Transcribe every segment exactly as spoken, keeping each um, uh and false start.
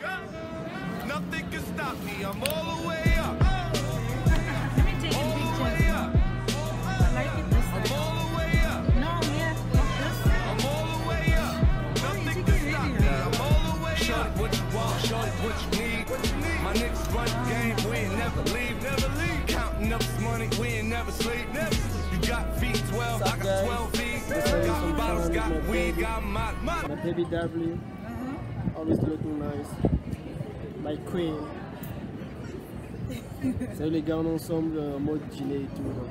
Nothing can stop me. I'm all the way up. Let me take a picture. I like it this I'm way. all the way up. No, yeah, not this. I'm all the way up. Nothing can stop me. I'm all the way up. Shorty, what you want? Shorty, what you need? What you need? My niggas run the game. We ain't never leave, never leave. Counting up this money. We ain't never sleep, never. You got feet twelve. I got twelve feet. Got bottles, got weed, got my my. Baby W. Always looking nice. My queen. Salut les gars, on est ensemble en mode dîner et tout. Donc,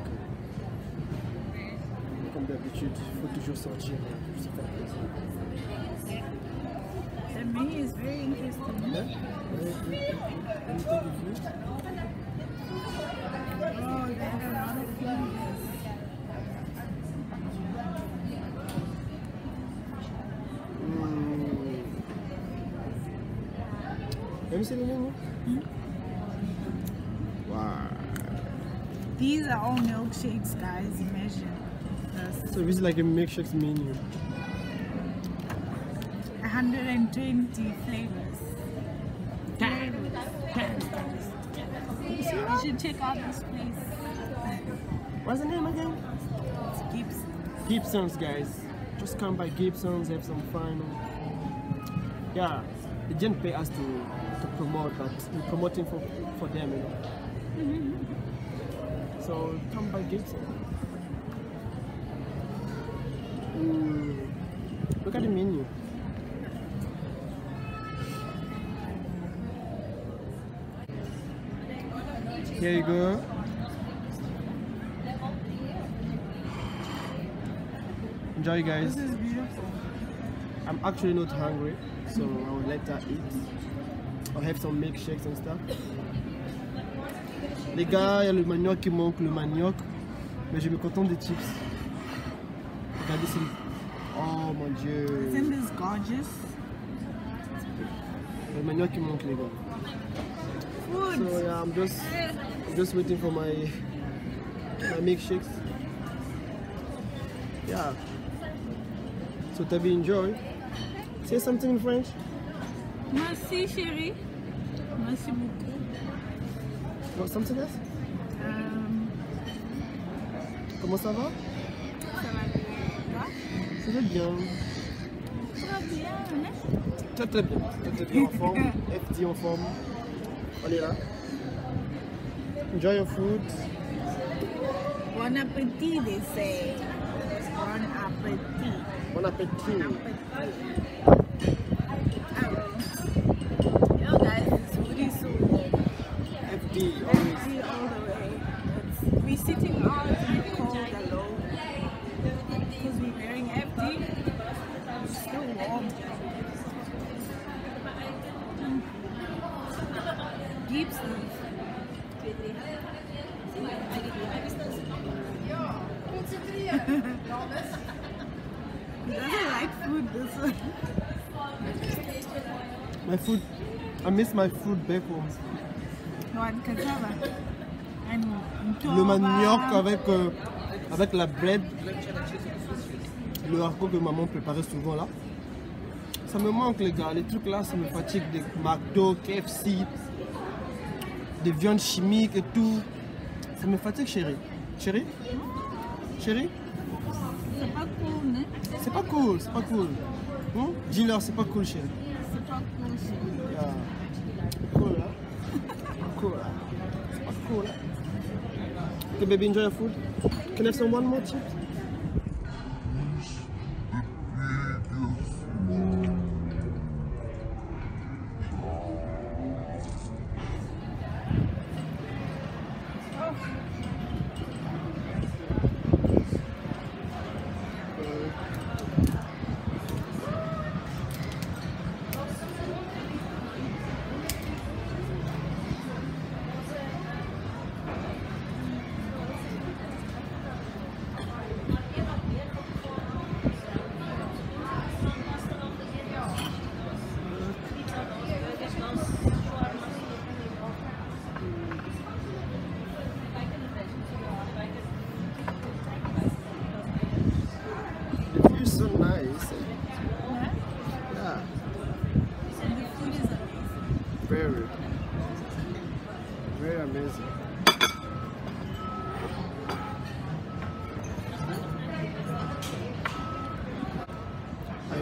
comme d'habitude, il faut toujours sortir pour se faire plaisir. The menu is very interesting. Yeah? Yeah, yeah. Can you take a few? Oh, they have a lot of flavors. Let me see the menu. Hmm? Wow. These are all milkshakes, guys. Imagine. This. So this is like a milkshakes menu. one hundred twenty flavors. Flavors. You should check out this place. What's the name again? It's Gibson. Gibson's, guys. Just come by Gibson's, have some fun. Yeah, they didn't pay us to, to promote, but we're promoting for, for them, you know. Mm-hmm. So come by Gibson. Mm. Look at the menu. Here you go. Enjoy, guys. This is beautiful. I'm actually not hungry, so I will let her eat. I'll have some milkshakes and stuff. Les gars, il y a le manioc qui manque, le manioc. Mais je me contente des chips. Regardez ici. Oh mon dieu. Isn't this gorgeous? Le manioc qui manque, les gars. Food. So yeah, I'm just, I'm just waiting for my, my milkshakes. Yeah. So Nthaby, enjoy. Say something in French. Merci, chérie. Merci beaucoup. What, something else? Um, Comment ça va? ça va bien. Ça va bien. Ça va bien, hein? Très très bien. Très très bien en forme. F D en forme. On est là. Enjoy your food. Bon appétit, they say. Bon appétit. Bon appétit. Bon appétit. You know, guys, it's really so F D always. empty all the way. It's, we're sitting out in the cold alone because we're wearing F D. It's still warm. Mm. Gibson. He doesn't like food this one. My food. I miss my food back home. One cassava. And Le manioc avec, euh, avec la bread. Le haricot que maman préparait souvent là. Ça me manque, les gars. Les trucs là, ça me fatigue. Des McDo, K F C, des viandes chimiques et tout. Ça me fatigue, chérie. Chérie? Chérie? c'est pas cool, né? C'est pas cool, c'est pas cool. Hmm? Dis-leur, c'est pas cool, chérie. C'est pas cool, chérie. Yeah. Cool, hein? Cool, hein? C'est pas cool, hein? Okay, baby, enjoy your food. Can I have some one more chip?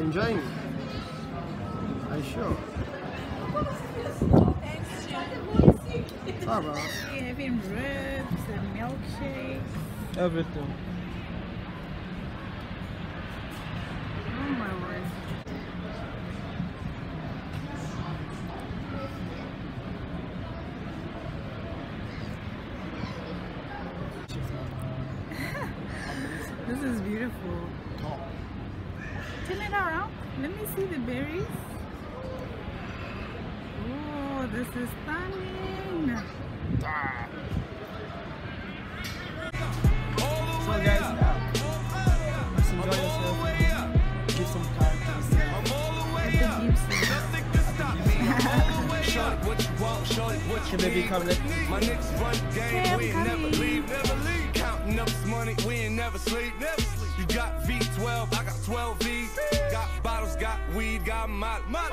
enjoying it? Are you sure? Ça va. Having ribs and milkshakes. Everything. Oh my word. This is beautiful. Turn it around. Let me see the berries. Oh, this is stunning. So guys, yeah. Just enjoy yourself. Give some time to yourself. At the Gibson. Can baby come let me? My niggas run game, Hey, I'm we ain't never coming. leave, never leave. Counting up this money, we ain't never sleep, never sleep. You got V twelve, I got twelve V's. Got bottles, got weed, got my, my